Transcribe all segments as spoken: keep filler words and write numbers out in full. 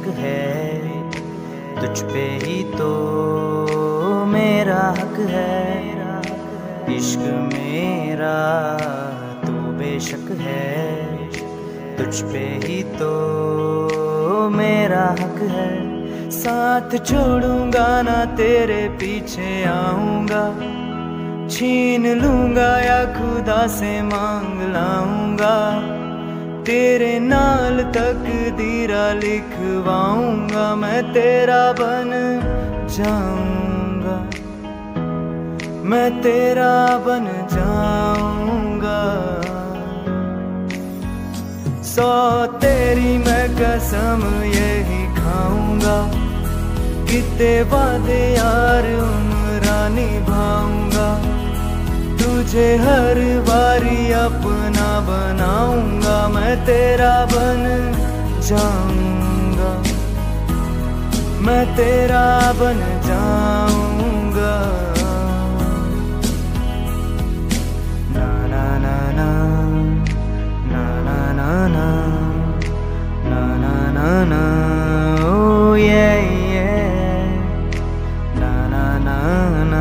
बेशक है, तुझ पे ही तो मेरा हक है। इश्क मेरा तो बेशक है, तुझ पे ही तो मेरा हक है। साथ छोड़ूंगा ना तेरे पीछे आऊंगा, छीन लूंगा या खुदा से मांग लाऊंगा। तेरे नाल तकदीरा लिखवाऊंगा, मैं तेरा बन जाऊंगा, मैं तेरा बन जाऊंगा। सौ तेरी मैं कसम यही खाऊंगा, कितने वादे यार उम्रा निभाऊंगा। तुझे हर बारी अपना बनाऊंगा, मैं तेरा बन जाऊंगा, मैं तेरा बन जाऊंगा। ना ना ना ना ना ना ना ना ना ना ना ना ओ ये ये ना ना ना ना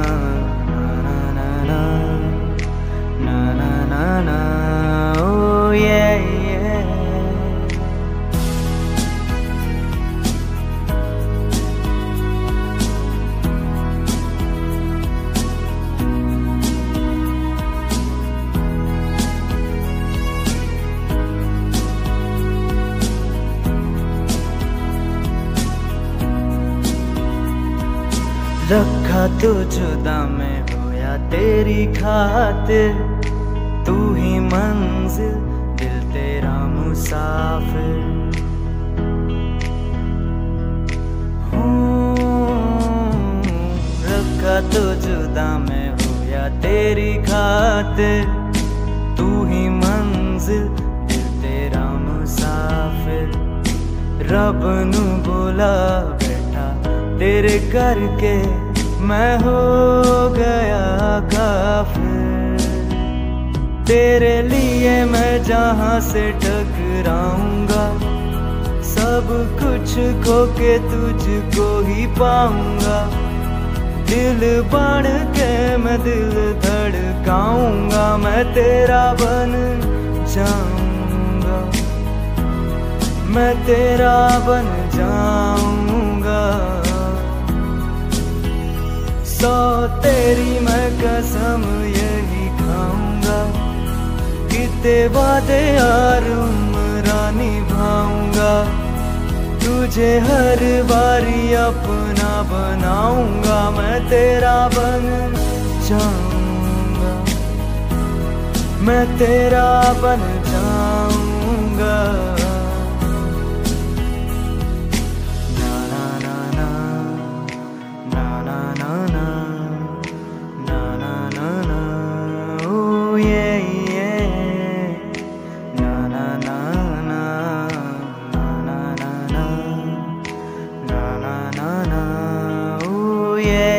रखा तो जुदा मैं होया तेरी खातिर, तू ही मंजिल दिल तेरा मुसाफिर। रखा तो जुदा मैं होया तेरी खातिर, तू ही मंजिल दिल तेरा मुसाफिर। रब नू बोला बैठा तेरे करके मैं हो गया काफिर। तेरे लिए मैं जहां से टकराऊंगा, सब कुछ खो के तुझको ही पाऊंगा। दिल बन के मैं दिल धड़काऊंगा, मैं तेरा बन जाऊंगा, मैं तेरा बन जाऊंगा। सौ तेरी मैं कसम यही खाऊंगा, कितने वादे यार उम्रा निभाऊंगा। तुझे हर बारी अपना बनाऊंगा, मैं तेरा बन जाऊंगा, मैं तेरा बन जाऊंगा। Yeah.